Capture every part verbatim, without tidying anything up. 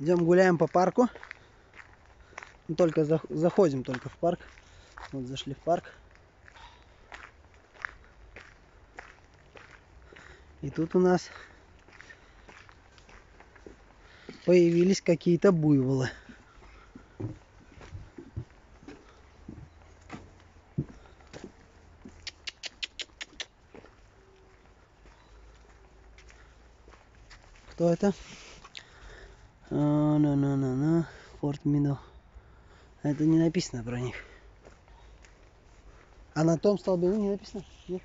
Идем гуляем по парку. Только за, заходим только в парк. Вот зашли в парк. И тут у нас появились какие-то буйволы. Кто это? На-на-на-на-на. Форт Мидо. Это не написано про них. А на том столбе не написано? Нет.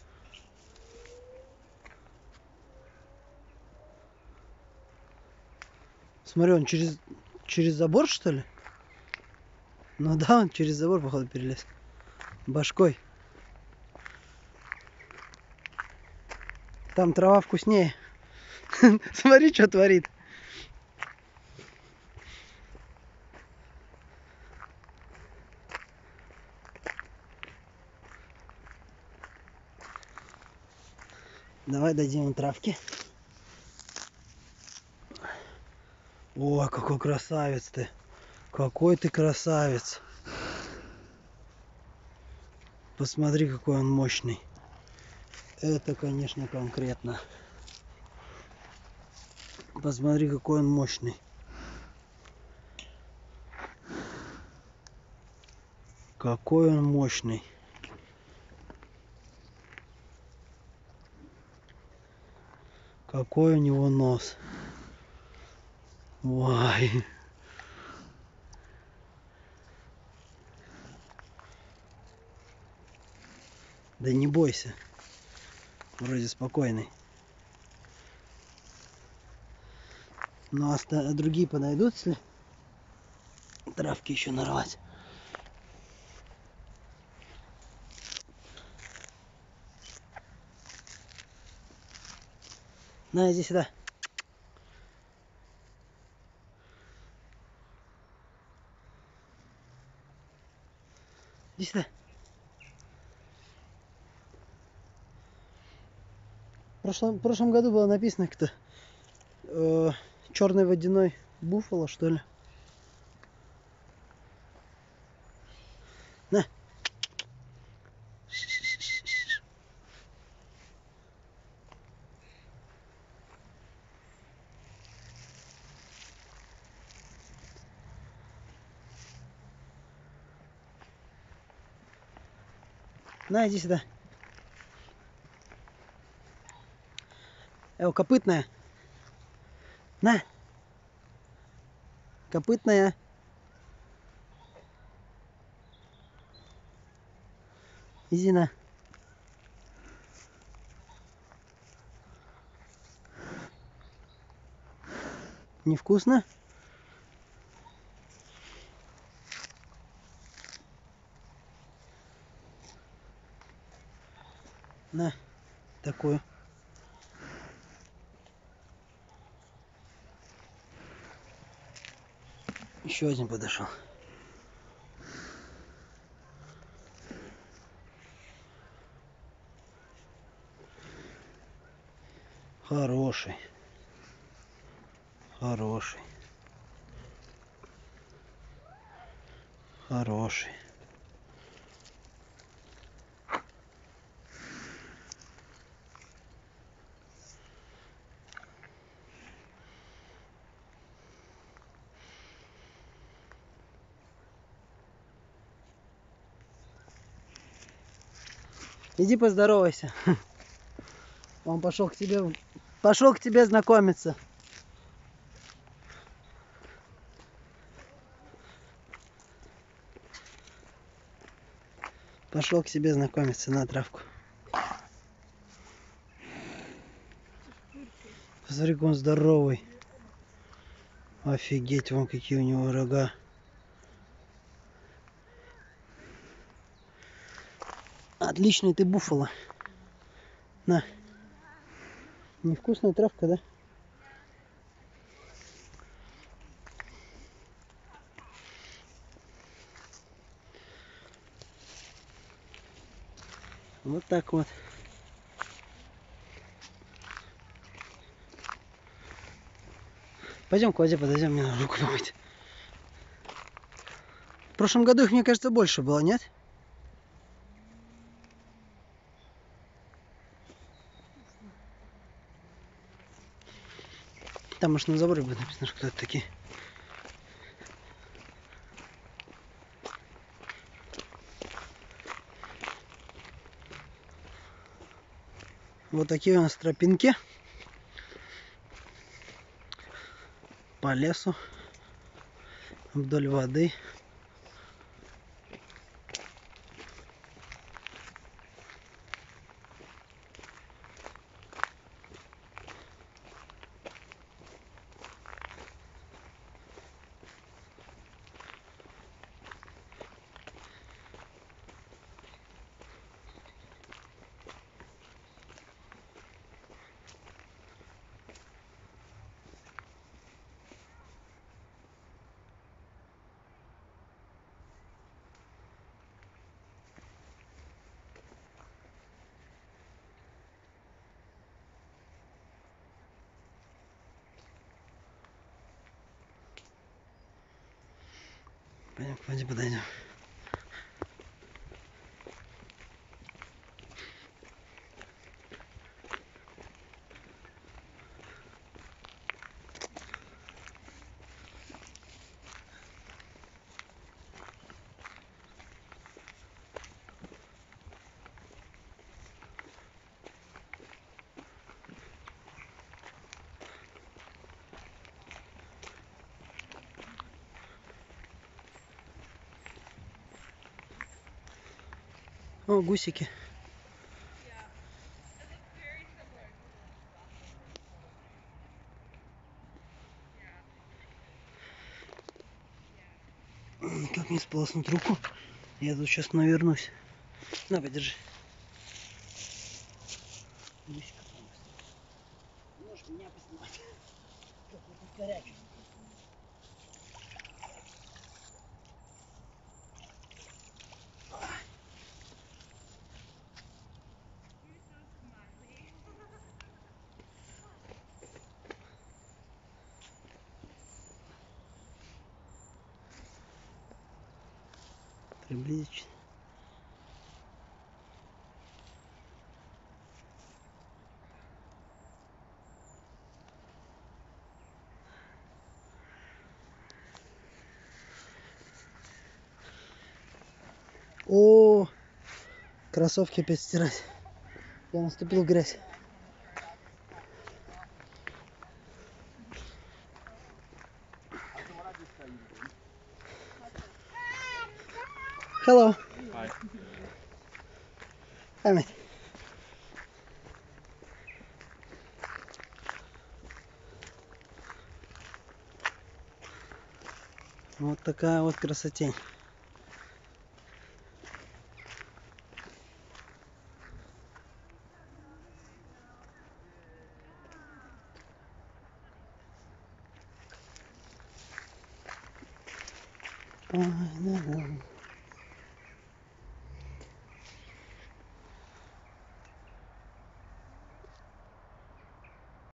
Смотри, он через, через забор, что ли? Ну да, он через забор, походу, перелез. Башкой. Там трава вкуснее. Смотри, что творит. Давай дадим ему травки. О, какой красавец ты. Какой ты красавец. Посмотри, какой он мощный. Это, конечно, конкретно. Посмотри, какой он мощный. Какой он мощный. Какой у него нос. Ой. Да не бойся. Вроде спокойный. Ну а другие подойдут, если травки еще нарвать. На, иди сюда. Иди сюда. В прошлом, в прошлом году было написано кто э, черный водяной буффало, что ли. На. На, иди сюда. Эо, копытная. На. Копытная. Иди на. Невкусно? На. Такую. Еще один подошел. Хороший. Хороший. Хороший. Иди поздоровайся. Он пошел к тебе, пошел к тебе знакомиться. Пошел к себе знакомиться на травку. Посмотри, как он здоровый. Офигеть, вон какие у него рога. Отличный ты буффало. На. Невкусная травка, да? Вот так вот. Пойдем к воде подойдем, мне надо руку помыть. В прошлом году их, мне кажется, больше было, нет? Там, может, на заборе будет написано, что это такие. Вот такие у нас тропинки по лесу вдоль воды. Пойдем к воде подойдем. О, гусики. Как мне сполоснуть руку? Я тут сейчас навернусь. На, подержи. Можешь меня поснимать. Как я тут горячий. Приблизительно. О, кроссовки опять стирать. Я наступил в грязь. Hello. Hi. Hi, mate. Вот такая вот красотень. Ай, да, да.